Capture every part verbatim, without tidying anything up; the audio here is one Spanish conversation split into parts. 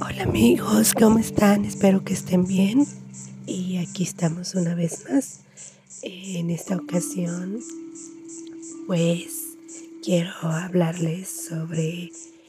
Hola amigos, ¿cómo están? Espero que estén bien. Y aquí estamos una vez más. En esta ocasión, pues quiero hablarles sobre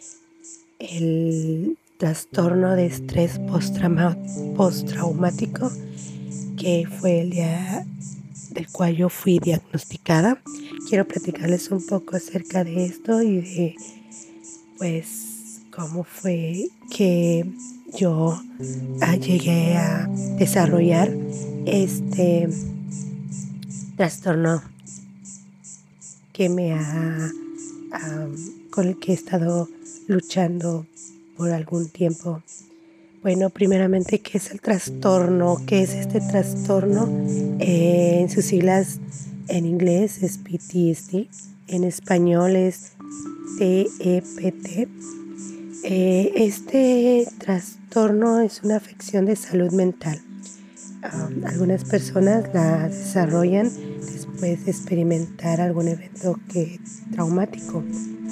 el trastorno de estrés postrauma- postraumático, que fue el día del cual yo fui diagnosticada. Quiero platicarles un poco acerca de esto y de, pues, cómo fue que yo ah, llegué a desarrollar este trastorno que me ha, am, con el que he estado luchando por algún tiempo. Bueno, primeramente, ¿qué es el trastorno? ¿Qué es este trastorno? Eh, en sus siglas en inglés es P T S D, en español es T E P T. Eh, este trastorno es una afección de salud mental. Um, algunas personas la desarrollan después de experimentar algún evento que, traumático.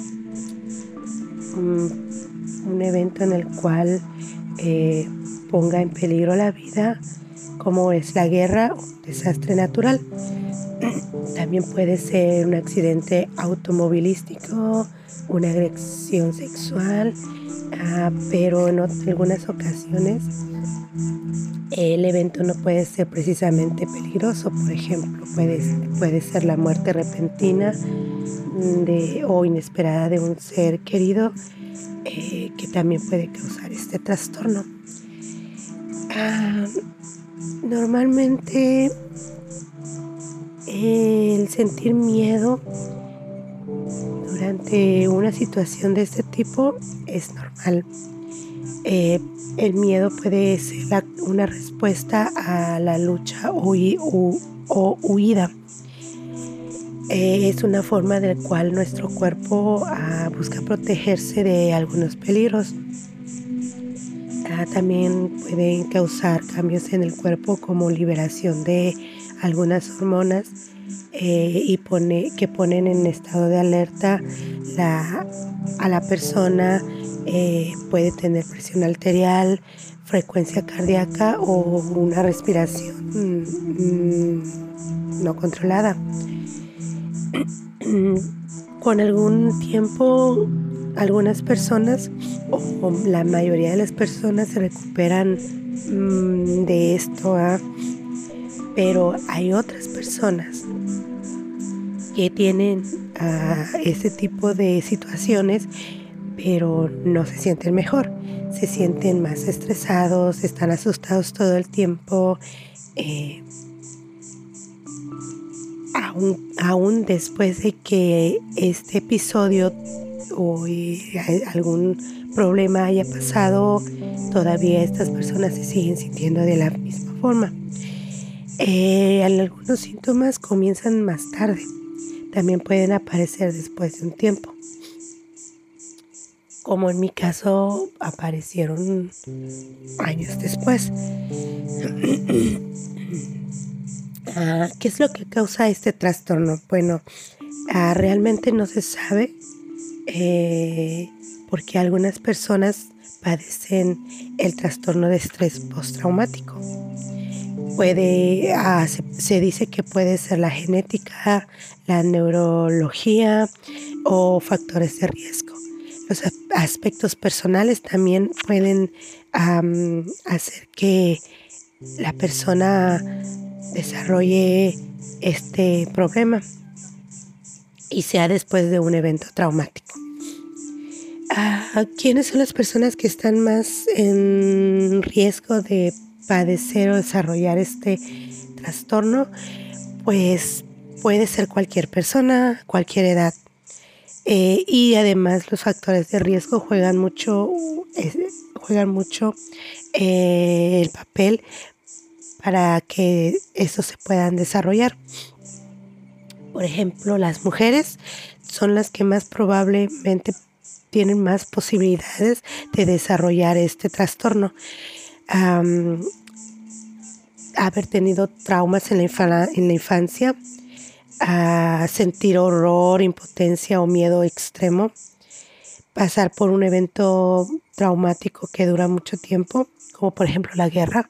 Um, un evento en el cual eh, ponga en peligro la vida, como es la guerra o un desastre natural. También puede ser un accidente automovilístico, una agresión sexual, uh, pero en algunas ocasiones el evento no puede ser precisamente peligroso. Por ejemplo, puede, puede ser la muerte repentina de, o inesperada de un ser querido, eh, que también puede causar este trastorno. Ah, normalmente el sentir miedo durante una situación de este tipo es normal. Eh, el miedo puede ser la, una respuesta a la lucha o, hu, o huida. Eh, es una forma de la cual nuestro cuerpo ah, busca protegerse de algunos peligros. Ah, también pueden causar cambios en el cuerpo, como liberación de algunas hormonas eh, y pone, que ponen en estado de alerta la, a la persona. Eh, puede tener presión arterial, frecuencia cardíaca o una respiración mmm, no controlada. Con algún tiempo, algunas personas o la mayoría de las personas se recuperan mmm, de esto, ¿eh? Pero hay otras personas que tienen uh, ese tipo de situaciones, pero no se sienten mejor. Se sienten más estresados, están asustados todo el tiempo, eh, aún, aún después de que este episodio o eh, algún problema haya pasado, todavía estas personas se siguen sintiendo de la misma forma. Eh, algunos síntomas comienzan más tarde. También pueden aparecer después de un tiempo. Como en mi caso, aparecieron años después. Ah, ¿qué es lo que causa este trastorno? Bueno, ah, realmente no se sabe eh, porque algunas personas padecen el trastorno de estrés postraumático. Puede, ah, se, se dice que puede ser la genética, la neurología o factores de riesgo. Los aspectos personales también pueden um, hacer que la persona desarrolle este problema y sea después de un evento traumático. Uh, ¿Quiénes son las personas que están más en riesgo de padecer o desarrollar este trastorno? Pues puede ser cualquier persona, cualquier edad. Eh, y además los factores de riesgo juegan mucho, eh, juegan mucho eh, el papel para que estos se puedan desarrollar. Por ejemplo, las mujeres son las que más probablemente tienen más posibilidades de desarrollar este trastorno. Um, haber tenido traumas en la, infa- en la infancia, a sentir horror, impotencia o miedo extremo, pasar por un evento traumático que dura mucho tiempo, como por ejemplo la guerra,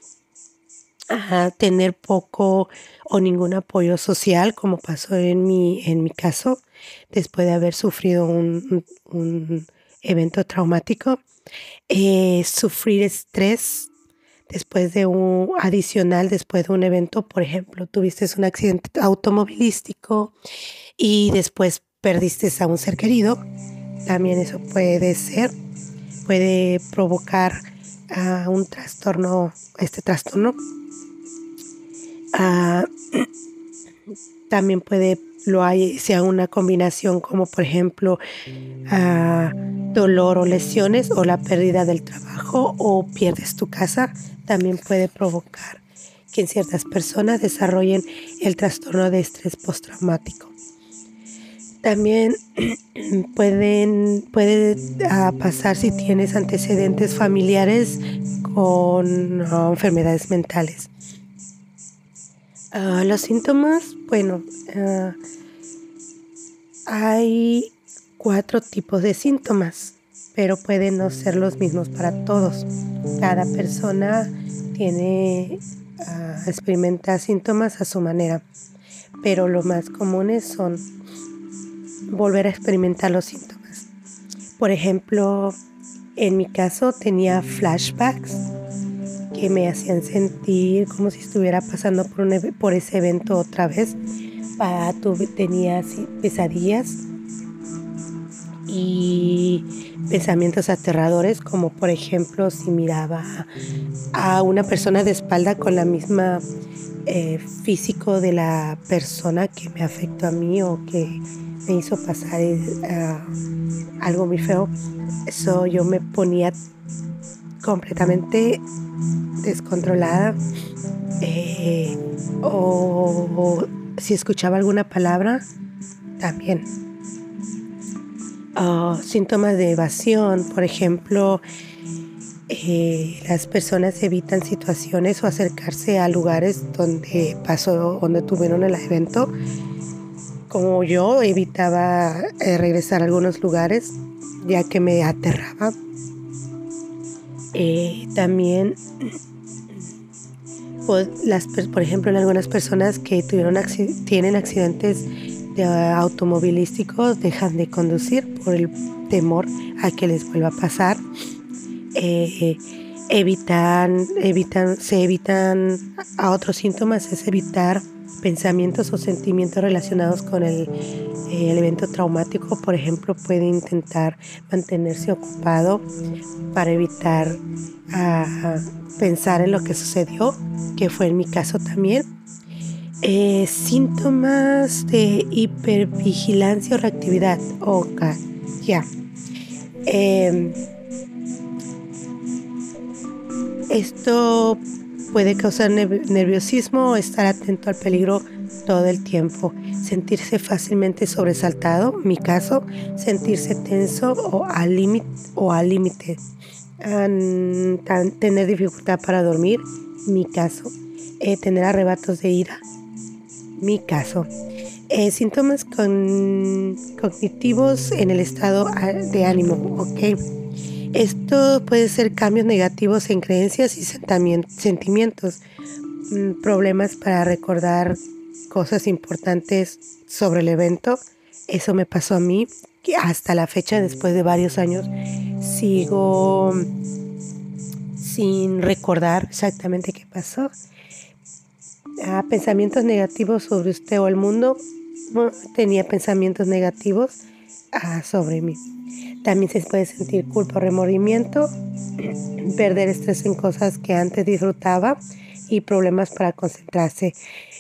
a tener poco o ningún apoyo social, como pasó en mi, en mi caso, después de haber sufrido un, un, un evento traumático, eh, sufrir estrés después de un adicional, después de un evento, por ejemplo, tuviste un accidente automovilístico y después perdiste a un ser querido, también eso puede ser, puede provocar uh, un trastorno, este trastorno. Uh, también puede, lo hay, sea una combinación como por ejemplo uh, dolor o lesiones o la pérdida del trabajo o pierdes tu casa, también puede provocar que en ciertas personas desarrollen el trastorno de estrés postraumático. También pueden, puede uh, pasar si tienes antecedentes familiares con uh, enfermedades mentales. Uh, los síntomas, bueno, uh, hay cuatro tipos de síntomas, pero pueden no ser los mismos para todos. Cada persona tiene, uh, experimenta síntomas a su manera, pero los más comunes son volver a experimentar los síntomas. Por ejemplo, en mi caso tenía flashbacks que me hacían sentir como si estuviera pasando por, un, por ese evento otra vez. Ah, tuve, tenía así, pesadillas y pensamientos aterradores, como por ejemplo si miraba a una persona de espalda con la misma eh, físico de la persona que me afectó a mí o que me hizo pasar uh, algo muy feo. Eso yo me ponía completamente descontrolada, eh, o, o si escuchaba alguna palabra también. Uh, síntomas de evasión, por ejemplo, eh, las personas evitan situaciones o acercarse a lugares donde pasó, donde tuvieron el evento. Como yo evitaba eh, regresar a algunos lugares ya que me aterraba. Eh, también, pues, las, por ejemplo, en algunas personas que tuvieron tienen accidentes de, uh, automovilísticos dejan de conducir por el temor a que les vuelva a pasar. Eh, evitan, evitan, se evitan a otros síntomas, es evitar pensamientos o sentimientos relacionados con el, el evento traumático. Por ejemplo, puede intentar mantenerse ocupado para evitar uh, pensar en lo que sucedió, que fue en mi caso también. Eh, síntomas de hipervigilancia o reactividad. Ok, ya. Yeah. Eh, esto puede causar nerviosismo o estar atento al peligro todo el tiempo, sentirse fácilmente sobresaltado, mi caso, sentirse tenso o al límite o al límite, tener dificultad para dormir, mi caso, eh, tener arrebatos de ira, mi caso, eh, síntomas con, cognitivos en el estado de ánimo, ok. Esto puede ser cambios negativos en creencias y sentimientos, problemas para recordar cosas importantes sobre el evento. Eso me pasó a mí, que hasta la fecha, después de varios años, sigo sin recordar exactamente qué pasó. Ah, pensamientos negativos sobre usted o el mundo. Bueno, tenía pensamientos negativos ah, sobre mí. También se puede sentir culpa o remordimiento, perder estrés en cosas que antes disfrutaba y problemas para concentrarse.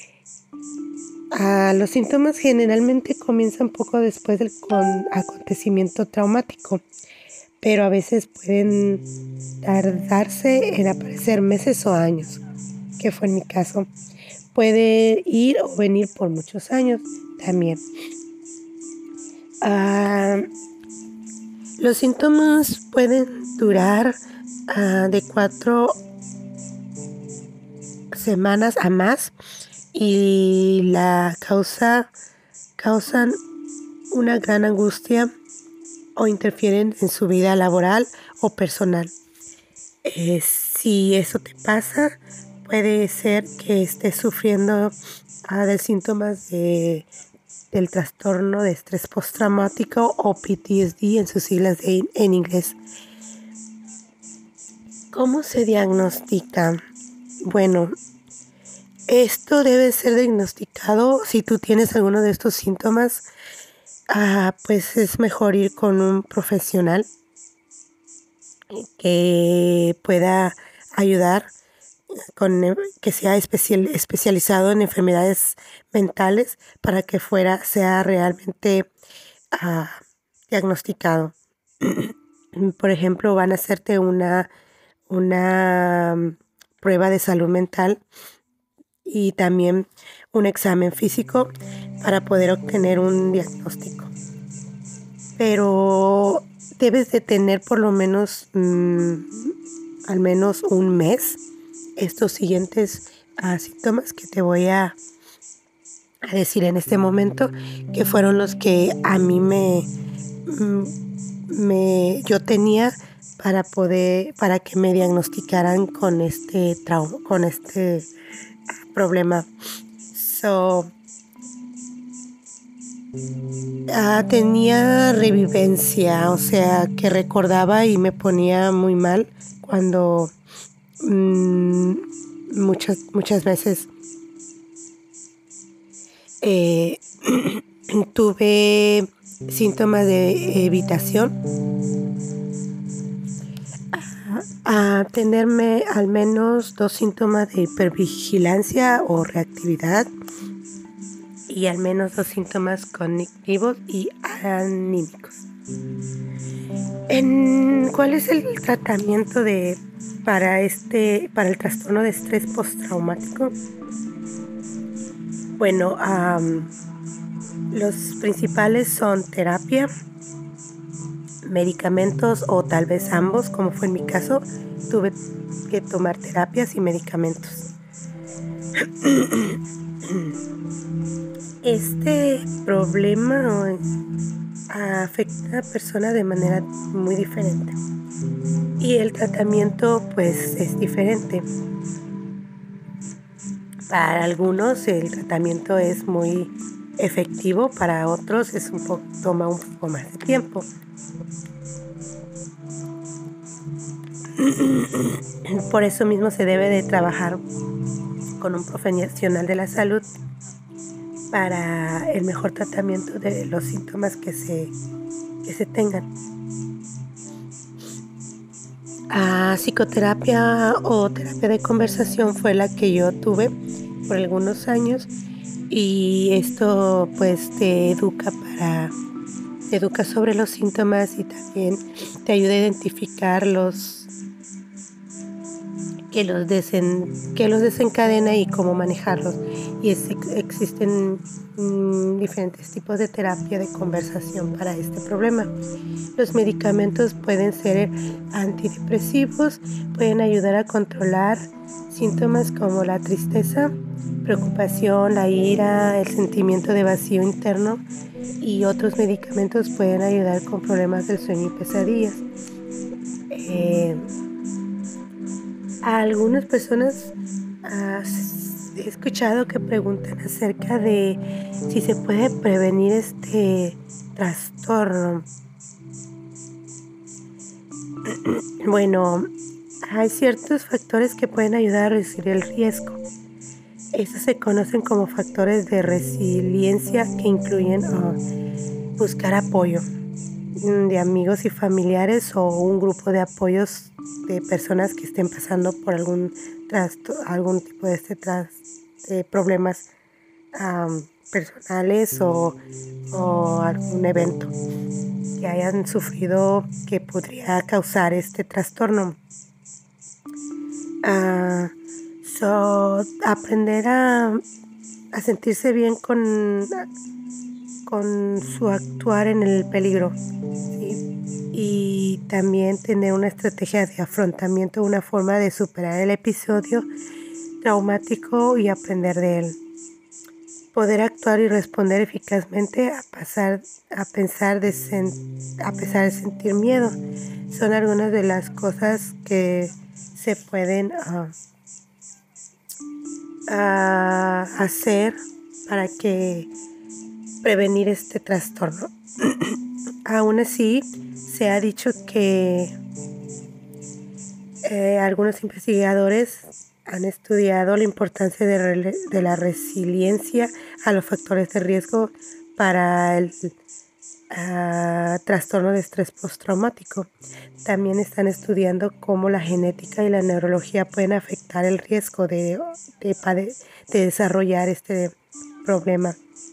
Ah, los síntomas generalmente comienzan poco después del con acontecimiento traumático, pero a veces pueden tardarse en aparecer meses o años, que fue en mi caso. Puede ir o venir por muchos años también. Ah, los síntomas pueden durar uh, de cuatro semanas a más y la causa causan una gran angustia o interfieren en su vida laboral o personal. Eh, si eso te pasa, puede ser que estés sufriendo ah, de síntomas de, del trastorno de estrés postraumático o P T S D en sus siglas de- en inglés. ¿Cómo se diagnostica? Bueno, esto debe ser diagnosticado si tú tienes alguno de estos síntomas, ah, pues es mejor ir con un profesional que pueda ayudar, con, eh, que sea especial, especializado en enfermedades mentales para que fuera, sea realmente ah, diagnosticado. Por ejemplo, van a hacerte una, una mm, prueba de salud mental y también un examen físico para poder obtener un diagnóstico. Pero debes de tener por lo menos mm, al menos un mes estos siguientes ah, síntomas que te voy a, a decir en este momento, que fueron los que a mí me, mm, me yo tenía para poder para que me diagnosticaran con este trauma, con este problema. So, ah, tenía revivencia, o sea, que recordaba y me ponía muy mal cuando mm, muchas, muchas veces eh, tuve síntomas de evitación, a tenerme al menos dos síntomas de hipervigilancia o reactividad y al menos dos síntomas cognitivos y anímicos. En, ¿cuál es el tratamiento de para este para el trastorno de estrés postraumático? Bueno, um, los principales son terapia, medicamentos o tal vez ambos, como fue en mi caso, tuve que tomar terapias y medicamentos. Este problema afecta a personas de manera muy diferente y el tratamiento pues es diferente. Para algunos el tratamiento es muy efectivo, para otros es un poco, toma un poco más de tiempo. Por eso mismo se debe de trabajar con un profesional de la salud para el mejor tratamiento de los síntomas que se, que se tengan. Ah, psicoterapia o terapia de conversación fue la que yo tuve por algunos años y esto pues te educa para te educa sobre los síntomas y también te ayuda a identificar los que los desen, que los desencadena y cómo manejarlos. Y es, existen mm, diferentes tipos de terapia de conversación para este problema. Los medicamentos pueden ser antidepresivos, pueden ayudar a controlar síntomas como la tristeza, preocupación, la ira, el sentimiento de vacío interno, y otros medicamentos pueden ayudar con problemas del sueño y pesadillas. Eh, a algunas personas ah, he escuchado que preguntan acerca de si se puede prevenir este trastorno. Bueno, hay ciertos factores que pueden ayudar a reducir el riesgo. Estos se conocen como factores de resiliencia, que incluyen uh, buscar apoyo de amigos y familiares o un grupo de apoyos de personas que estén pasando por algún trasto, algún tipo de este tras, de problemas um, personales o, o algún evento que hayan sufrido que podría causar este trastorno. Uh, so, aprender a, a sentirse bien con, con su actuar en el peligro, ¿sí? Y también tener una estrategia de afrontamiento, una forma de superar el episodio traumático y aprender de él. poder actuar y responder eficazmente a, pasar, a, pensar de sen, a pesar de sentir miedo. Son algunas de las cosas que se pueden uh, uh, hacer para que prevenir este trastorno. Aún así, se ha dicho que eh, algunos investigadores han estudiado la importancia de, re de la resiliencia a los factores de riesgo para el uh, trastorno de estrés postraumático. También están estudiando cómo la genética y la neurología pueden afectar el riesgo de, de, de desarrollar este problema.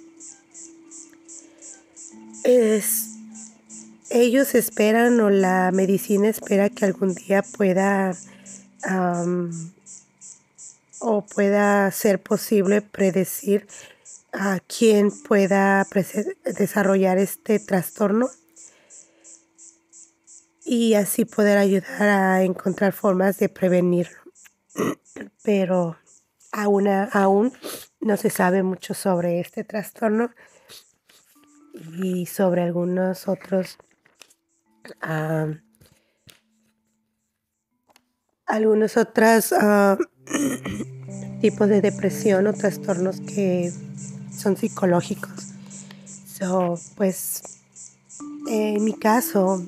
Es, ellos esperan o la medicina espera que algún día pueda um, o pueda ser posible predecir a quién pueda desarrollar este trastorno y así poder ayudar a encontrar formas de prevenirlo. Pero aún, aún no se sabe mucho sobre este trastorno y sobre algunos otros uh, algunos otros uh, tipos de depresión o trastornos que son psicológicos. So, pues en mi caso,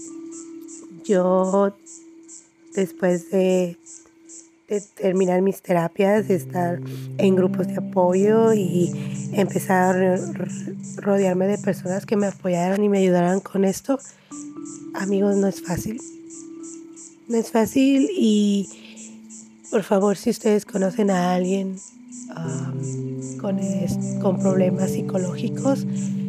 yo después de, de terminar mis terapias, de estar en grupos de apoyo y empezar a rodearme de personas que me apoyaran y me ayudaran con esto, amigos, no es fácil. No es fácil y por favor, si ustedes conocen a alguien um, con, es, con problemas psicológicos,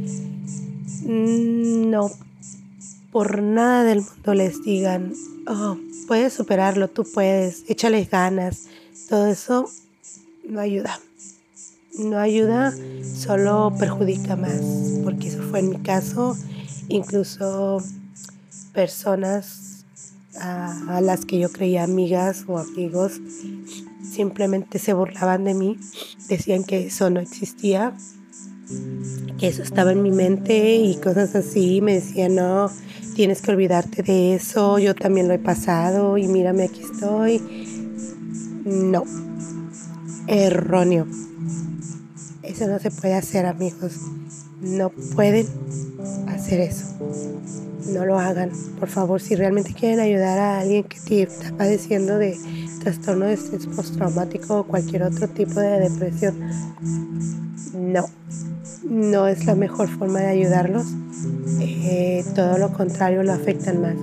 no por nada del mundo les digan, oh, puedes superarlo, tú puedes, échales ganas. Todo eso no ayuda. No ayuda, solo perjudica más, porque eso fue en mi caso. Incluso personas a, a las que yo creía amigas o amigos simplemente se burlaban de mí, decían que eso no existía, que eso estaba en mi mente y cosas así. Me decían, no, tienes que olvidarte de eso, yo también lo he pasado y mírame, aquí estoy. No, erróneo. Eso no se puede hacer, amigos. No pueden hacer eso. No lo hagan, por favor. Si realmente quieren ayudar a alguien que está padeciendo de trastorno de estrés postraumático o cualquier otro tipo de depresión, no, no es la mejor forma de ayudarlos. Eh, todo lo contrario, lo afectan más.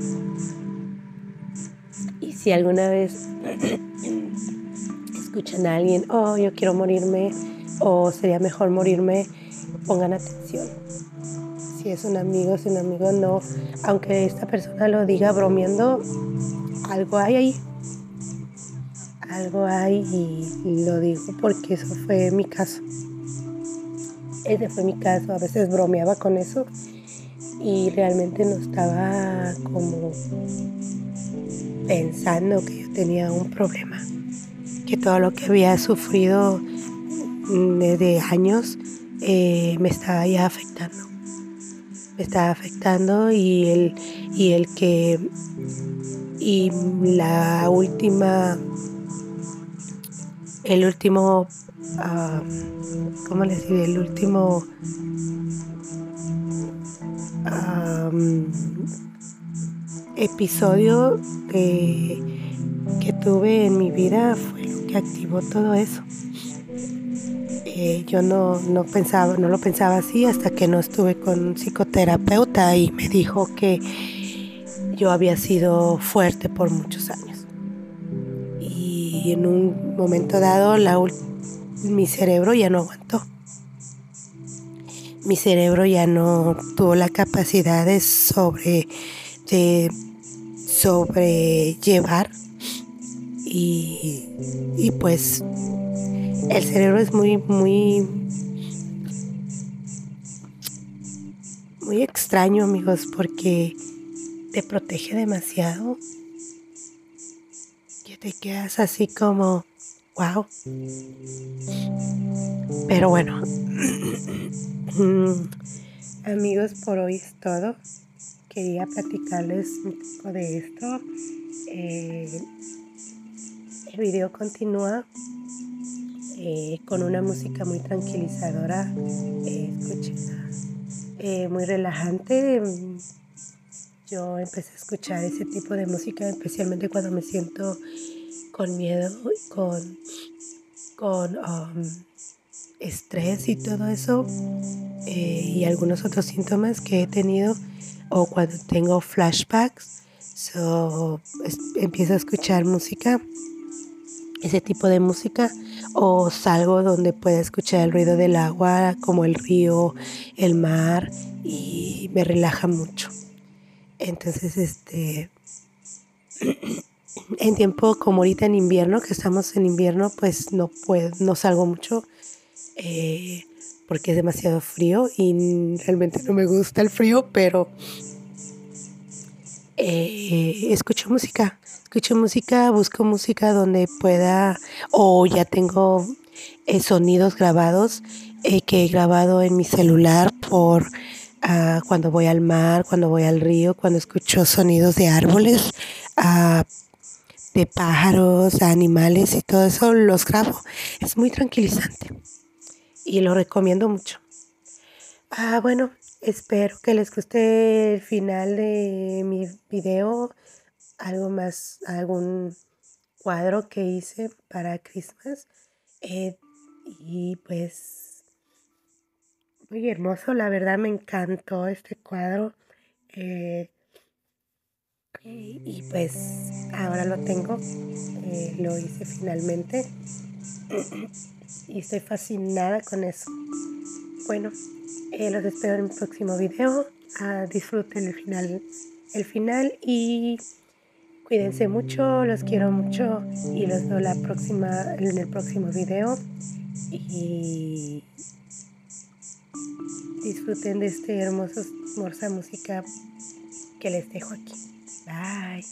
Y si alguna vez escuchan a alguien, oh, yo quiero morirme, o sería mejor morirme, pongan atención. Si es un amigo, si un amigo no, aunque esta persona lo diga bromeando, algo hay ahí. Algo hay y lo digo porque eso fue mi caso. Ese fue mi caso. A veces bromeaba con eso y realmente no estaba como pensando que yo tenía un problema, que todo lo que había sufrido desde años eh, me estaba ya afectando. Me estaba afectando y el, y el que y la última el último uh, ¿cómo les diré? El último um, episodio de, que tuve en mi vida fue lo que activó todo eso. Eh, yo no, no pensaba, no lo pensaba así hasta que no estuve con un psicoterapeuta y me dijo que yo había sido fuerte por muchos años. Y en un momento dado la, mi cerebro ya no aguantó. Mi cerebro ya no tuvo la capacidad de sobre de sobrellevar y, y pues el cerebro es muy muy muy extraño, amigos, porque te protege demasiado, que te quedas así como wow. Pero bueno, mm, amigos, por hoy es todo. Quería platicarles un poco de esto. Eh, el video continúa eh, con una música muy tranquilizadora, eh, escúchenla, eh, muy relajante. Mm, Yo empecé a escuchar ese tipo de música, especialmente cuando me siento con miedo, con, con um, estrés y todo eso, eh, y algunos otros síntomas que he tenido, o cuando tengo flashbacks. So, es- empiezo a escuchar música, ese tipo de música, o salgo donde pueda escuchar el ruido del agua, como el río, el mar, y me relaja mucho. Entonces, este, en tiempo como ahorita en invierno, que estamos en invierno, pues no puedo, no salgo mucho, eh, porque es demasiado frío y realmente no me gusta el frío, pero eh, escucho música, escucho música, busco música donde pueda, o ya tengo eh, sonidos grabados, eh, que he grabado en mi celular por ah, cuando voy al mar, cuando voy al río, cuando escucho sonidos de árboles, ah, de pájaros, animales y todo eso, los grabo. Es muy tranquilizante y lo recomiendo mucho. Ah, bueno, espero que les guste el final de mi video, algo más, algún cuadro que hice para Christmas. Eh, y pues, muy hermoso, la verdad me encantó este cuadro. eh, y, y pues ahora lo tengo, eh, lo hice finalmente y estoy fascinada con eso. Bueno, eh, los espero en mi próximo video. Ah, disfruten el final, el final y cuídense mucho, los quiero mucho y los veo la próxima, en el próximo video. Y disfruten de este hermoso, hermosa música que les dejo aquí. Bye.